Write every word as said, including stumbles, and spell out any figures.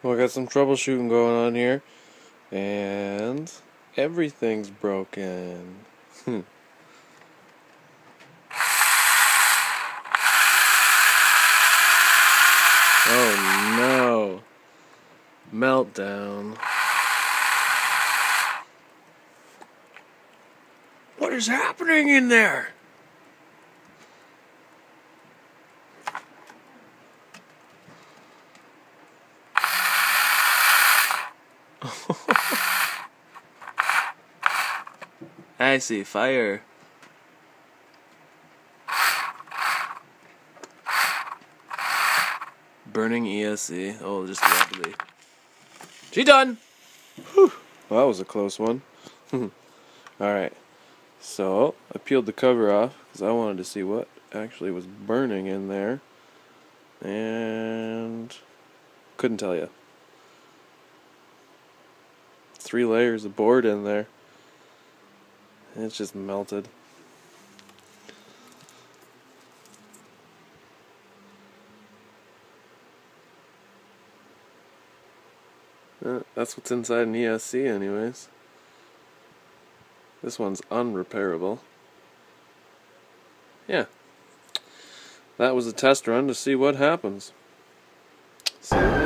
Well, I got some troubleshooting going on here, and everything's broken. Hmm. Oh no. Meltdown. What is happening in there? I see fire. Burning E S C. Oh, just lovely. She done! Whew. Well, that was a close one. Alright. So, I peeled the cover off because I wanted to see what actually was burning in there. And couldn't tell you. Three layers of board in there. And it's just melted. Uh, that's what's inside an E S C anyways. This one's unrepairable. Yeah. That was a test run to see what happens. See you later.